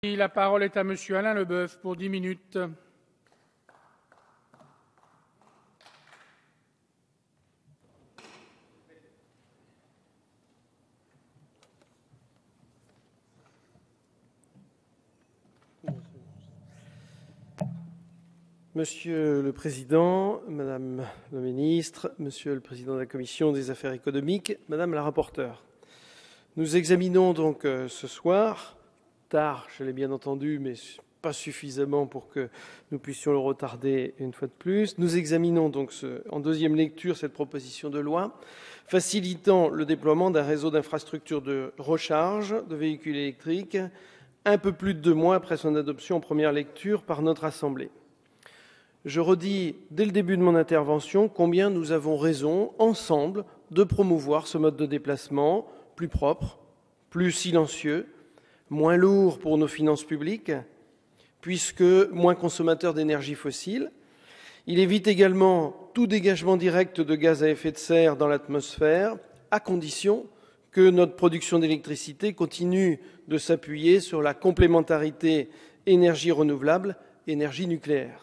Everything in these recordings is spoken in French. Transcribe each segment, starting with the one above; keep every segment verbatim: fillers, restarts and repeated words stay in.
La parole est à Monsieur Alain Leboeuf pour dix minutes. Monsieur le Président, Madame la Ministre, Monsieur le Président de la Commission des Affaires économiques, Madame la rapporteure, nous examinons donc euh, ce soir, tard, je l'ai bien entendu, mais pas suffisamment pour que nous puissions le retarder une fois de plus, nous examinons donc ce, en deuxième lecture cette proposition de loi facilitant le déploiement d'un réseau d'infrastructures de recharge de véhicules électriques un peu plus de deux mois après son adoption en première lecture par notre Assemblée. Je redis dès le début de mon intervention combien nous avons raison, ensemble, de promouvoir ce mode de déplacement plus propre, plus silencieux, moins lourd pour nos finances publiques, puisque moins consommateur d'énergie fossile. Il évite également tout dégagement direct de gaz à effet de serre dans l'atmosphère, à condition que notre production d'électricité continue de s'appuyer sur la complémentarité énergie renouvelable, énergie nucléaire.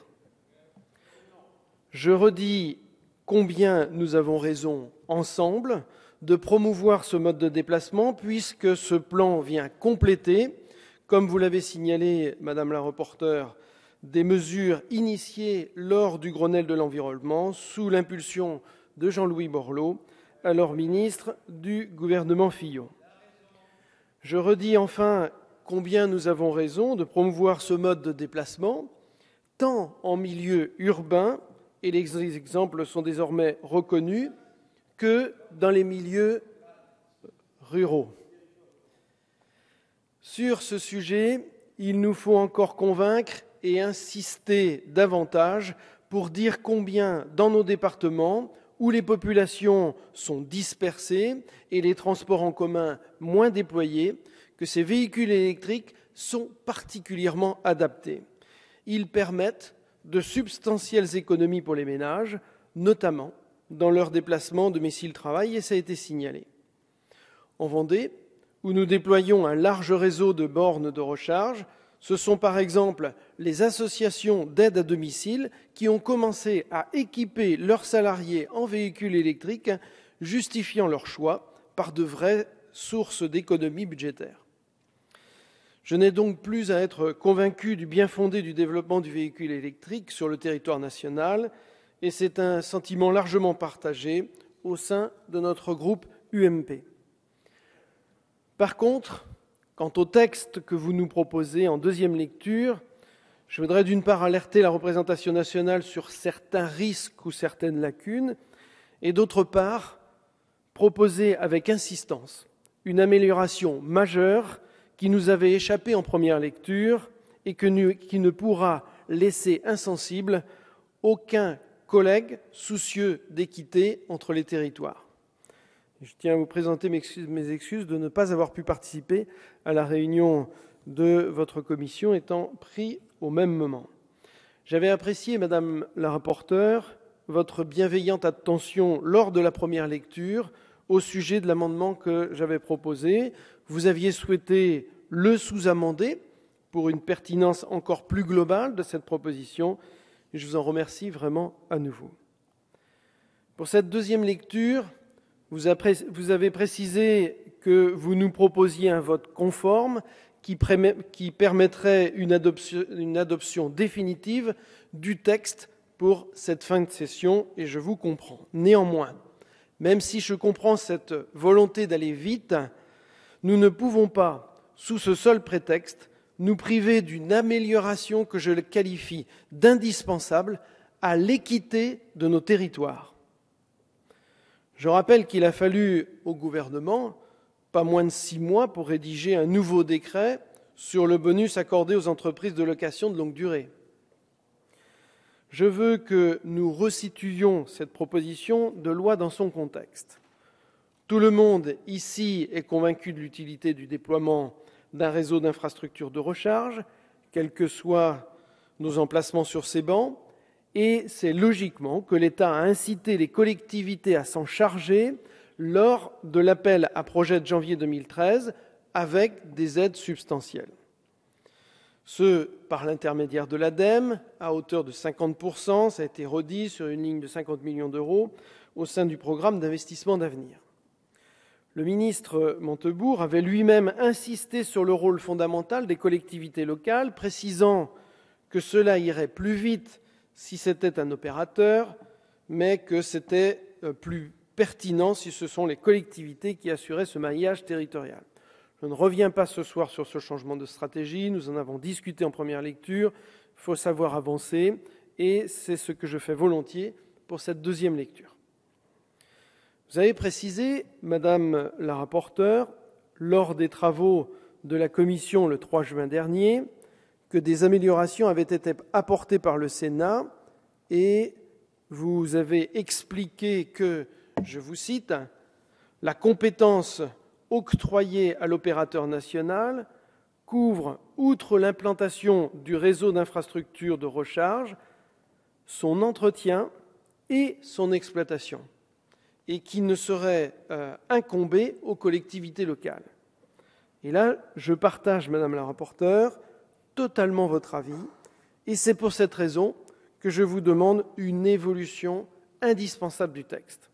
Je redis combien nous avons raison, ensemble, de promouvoir ce mode de déplacement, puisque ce plan vient compléter, comme vous l'avez signalé, Madame la rapporteure, des mesures initiées lors du Grenelle de l'environnement, sous l'impulsion de Jean-Louis Borloo, alors ministre du gouvernement Fillon. Je redis enfin combien nous avons raison de promouvoir ce mode de déplacement, tant en milieu urbain, et les exemples sont désormais reconnus, que dans les milieux ruraux. Sur ce sujet, il nous faut encore convaincre et insister davantage pour dire combien, dans nos départements, où les populations sont dispersées et les transports en commun moins déployés, que ces véhicules électriques sont particulièrement adaptés. Ils permettent de substantielles économies pour les ménages, notamment dans leurs déplacements domicile-travail, et ça a été signalé. En Vendée, où nous déployons un large réseau de bornes de recharge, ce sont par exemple les associations d'aide à domicile qui ont commencé à équiper leurs salariés en véhicules électriques, justifiant leur choix par de vraies sources d'économies budgétaires. Je n'ai donc plus à être convaincu du bien-fondé du développement du véhicule électrique sur le territoire national, et c'est un sentiment largement partagé au sein de notre groupe U M P. Par contre, quant au texte que vous nous proposez en deuxième lecture, je voudrais d'une part alerter la représentation nationale sur certains risques ou certaines lacunes, et d'autre part proposer avec insistance une amélioration majeure qui nous avait échappé en première lecture et que nous, qui ne pourra laisser insensible aucun collègue soucieux d'équité entre les territoires. Je tiens à vous présenter mes excuses, mes excuses de ne pas avoir pu participer à la réunion de votre commission, étant pris au même moment. J'avais apprécié, Madame la rapporteure, votre bienveillante attention lors de la première lecture au sujet de l'amendement que j'avais proposé. Vous aviez souhaité le sous-amender pour une pertinence encore plus globale de cette proposition, et je vous en remercie vraiment à nouveau. Pour cette deuxième lecture, vous avez précisé que vous nous proposiez un vote conforme qui permettrait une adoption, une adoption définitive du texte pour cette fin de session, et je vous comprends. Néanmoins, même si je comprends cette volonté d'aller vite, nous ne pouvons pas, sous ce seul prétexte, nous priver d'une amélioration que je qualifie d'indispensable à l'équité de nos territoires. Je rappelle qu'il a fallu au gouvernement pas moins de six mois pour rédiger un nouveau décret sur le bonus accordé aux entreprises de location de longue durée. Je veux que nous resituions cette proposition de loi dans son contexte. Tout le monde ici est convaincu de l'utilité du déploiement d'un réseau d'infrastructures de recharge, quels que soient nos emplacements sur ces bancs, et c'est logiquement que l'État a incité les collectivités à s'en charger lors de l'appel à projets de janvier deux mille treize avec des aides substantielles. ce par l'intermédiaire de l'ADEME, à hauteur de cinquante pour cent, ça a été redit sur une ligne de cinquante millions d'euros, au sein du programme d'investissement d'avenir. Le ministre Montebourg avait lui-même insisté sur le rôle fondamental des collectivités locales, précisant que cela irait plus vite si c'était un opérateur, mais que c'était plus pertinent si ce sont les collectivités qui assuraient ce maillage territorial. Je ne reviens pas ce soir sur ce changement de stratégie, nous en avons discuté en première lecture, il faut savoir avancer, et c'est ce que je fais volontiers pour cette deuxième lecture. Vous avez précisé, Madame la rapporteure, lors des travaux de la Commission le trois juin dernier, que des améliorations avaient été apportées par le Sénat, et vous avez expliqué que, je vous cite, « la compétence octroyée à l'opérateur national couvre, outre l'implantation du réseau d'infrastructures de recharge, son entretien et son exploitation, et qui ne serait euh, incombé aux collectivités locales. » Et là, je partage, Madame la rapporteure, totalement votre avis, et c'est pour cette raison que je vous demande une évolution indispensable du texte.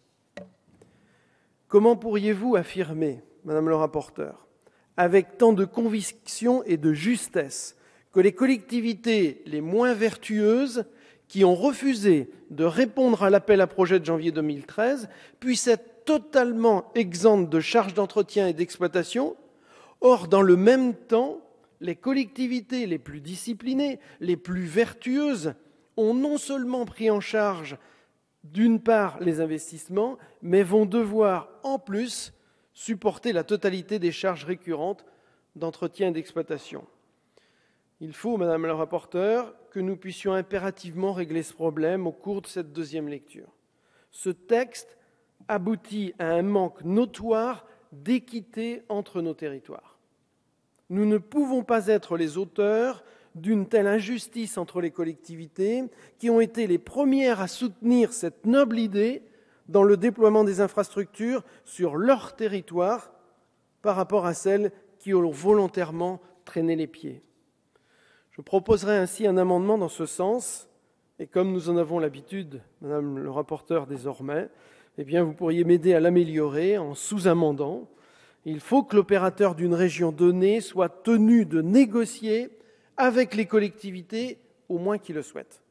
Comment pourriez-vous affirmer, Madame le rapporteur, avec tant de conviction et de justesse, que les collectivités les moins vertueuses qui ont refusé de répondre à l'appel à projet de janvier deux mille treize puissent être totalement exemptes de charges d'entretien et d'exploitation? Or, dans le même temps, les collectivités les plus disciplinées, les plus vertueuses, ont non seulement pris en charge, d'une part, les investissements, mais vont devoir, en plus, supporter la totalité des charges récurrentes d'entretien et d'exploitation. Il faut, Madame la rapporteure, que nous puissions impérativement régler ce problème au cours de cette deuxième lecture. Ce texte aboutit à un manque notoire d'équité entre nos territoires. Nous ne pouvons pas être les auteurs d'une telle injustice entre les collectivités qui ont été les premières à soutenir cette noble idée dans le déploiement des infrastructures sur leur territoire par rapport à celles qui ont volontairement traîné les pieds. Je proposerai ainsi un amendement dans ce sens, et comme nous en avons l'habitude, Madame le rapporteur désormais, eh bien vous pourriez m'aider à l'améliorer en sous-amendant. Il faut que l'opérateur d'une région donnée soit tenu de négocier avec les collectivités, au moins qui le souhaitent.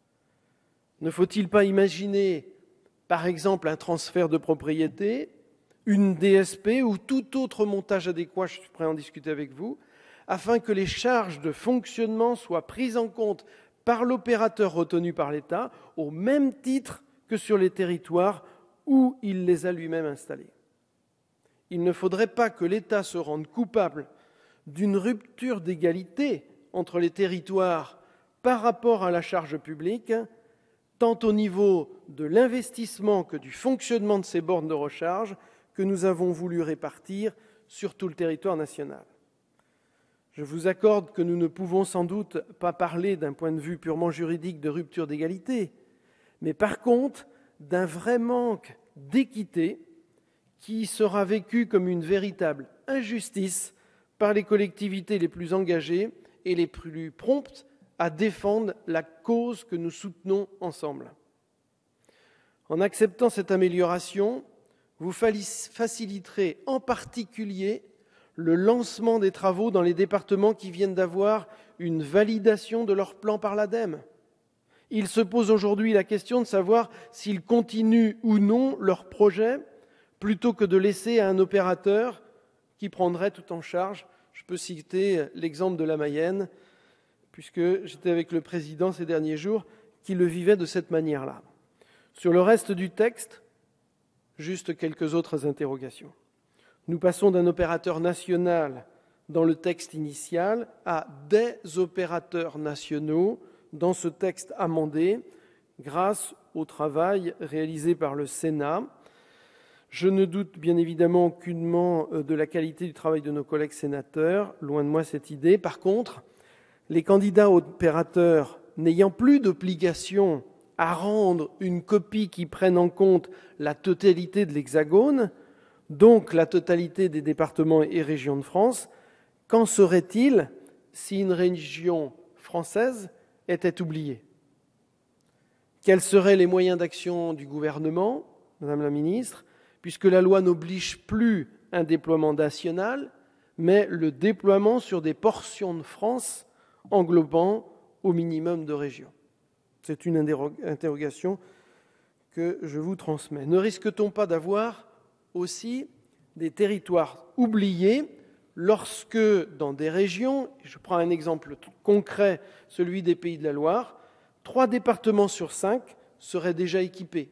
Ne faut-il pas imaginer, par exemple, un transfert de propriété, une D S P ou tout autre montage adéquat, je suis prêt à en discuter avec vous, afin que les charges de fonctionnement soient prises en compte par l'opérateur retenu par l'État, au même titre que sur les territoires où il les a lui-même installés. Il ne faudrait pas que l'État se rende coupable d'une rupture d'égalité entre les territoires par rapport à la charge publique, tant au niveau de l'investissement que du fonctionnement de ces bornes de recharge que nous avons voulu répartir sur tout le territoire national. Je vous accorde que nous ne pouvons sans doute pas parler d'un point de vue purement juridique de rupture d'égalité, mais par contre d'un vrai manque d'équité qui sera vécu comme une véritable injustice par les collectivités les plus engagées et les plus promptes à défendre la cause que nous soutenons ensemble. En acceptant cette amélioration, vous faciliterez en particulier le lancement des travaux dans les départements qui viennent d'avoir une validation de leur plan par l'ADEME. Il se pose aujourd'hui la question de savoir s'ils continuent ou non leur projet plutôt que de laisser à un opérateur qui prendrait tout en charge. Je peux citer l'exemple de la Mayenne, puisque j'étais avec le président ces derniers jours, qui le vivait de cette manière-là. Sur le reste du texte, juste quelques autres interrogations. Nous passons d'un opérateur national dans le texte initial à des opérateurs nationaux dans ce texte amendé, grâce au travail réalisé par le Sénat. Je ne doute bien évidemment aucunement de la qualité du travail de nos collègues sénateurs, loin de moi cette idée. Par contre, les candidats opérateurs n'ayant plus d'obligation à rendre une copie qui prenne en compte la totalité de l'Hexagone, donc la totalité des départements et régions de France, qu'en serait-il si une région française était oubliée? Quels seraient les moyens d'action du gouvernement, Madame la Ministre, puisque la loi n'oblige plus un déploiement national, mais le déploiement sur des portions de France englobant au minimum de régions? C'est une interrogation que je vous transmets. Ne risque-t-on pas d'avoir aussi des territoires oubliés lorsque, dans des régions, je prends un exemple concret, celui des Pays de la Loire, trois départements sur cinq seraient déjà équipés?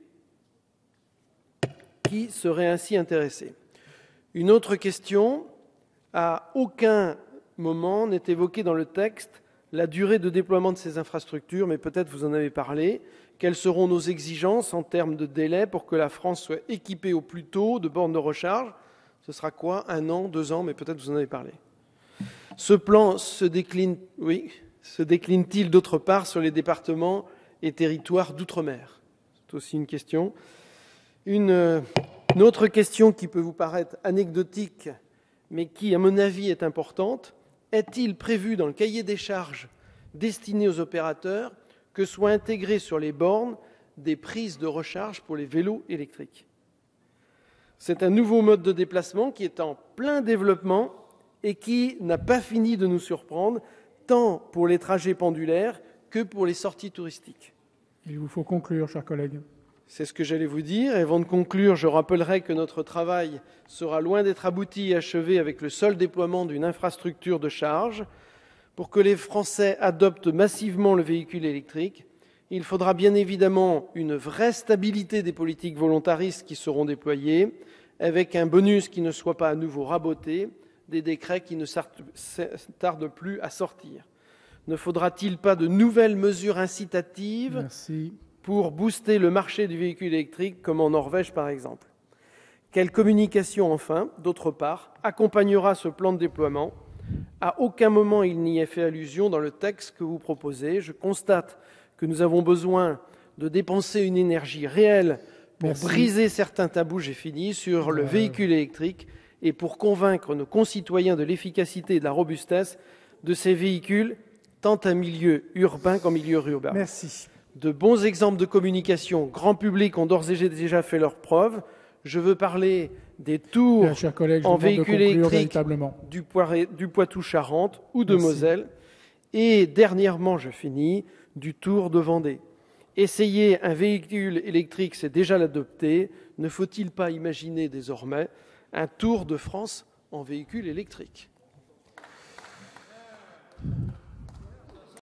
Qui serait ainsi intéressé? Une autre question, à aucun moment n'est évoquée dans le texte la durée de déploiement de ces infrastructures, mais peut-être vous en avez parlé. Quelles seront nos exigences en termes de délai pour que la France soit équipée au plus tôt de bornes de recharge? Ce sera quoi? Un an, deux ans, mais peut-être vous en avez parlé. Ce plan se décline, oui, se décline-t-il d'autre part sur les départements et territoires d'outre-mer? C'est aussi une question. Une, une autre question qui peut vous paraître anecdotique, mais qui, à mon avis, est importante. Est-il prévu dans le cahier des charges destiné aux opérateurs que soient intégrées sur les bornes des prises de recharge pour les vélos électriques? C'est un nouveau mode de déplacement qui est en plein développement et qui n'a pas fini de nous surprendre, tant pour les trajets pendulaires que pour les sorties touristiques. Il vous faut conclure, chers collègues. C'est ce que j'allais vous dire. Et avant de conclure, je rappellerai que notre travail sera loin d'être abouti et achevé avec le seul déploiement d'une infrastructure de charge. Pour que les Français adoptent massivement le véhicule électrique, il faudra bien évidemment une vraie stabilité des politiques volontaristes qui seront déployées, avec un bonus qui ne soit pas à nouveau raboté, des décrets qui ne tardent plus à sortir. Ne faudra-t-il pas de nouvelles mesures incitatives Merci. pour booster le marché du véhicule électrique, comme en Norvège par exemple? Quelle communication, enfin, d'autre part, accompagnera ce plan de déploiement? À aucun moment il n'y est fait allusion dans le texte que vous proposez. Je constate que nous avons besoin de dépenser une énergie réelle pour Merci. briser certains tabous, j'ai fini, sur le Euh... véhicule électrique et pour convaincre nos concitoyens de l'efficacité et de la robustesse de ces véhicules, tant en milieu urbain qu'en milieu rural. Merci. De bons exemples de communication grand public ont d'ores et déjà fait leurs preuves. Je veux parler des tours Bien, chers collègues, je en vous demande de véhicule conclure électrique véritablement. du, Poiré- du Poitou-Charentes ou de Merci. Moselle. Et dernièrement, je finis, du Tour de Vendée. Essayer un véhicule électrique, c'est déjà l'adopter. Ne faut-il pas imaginer désormais un Tour de France en véhicule électrique?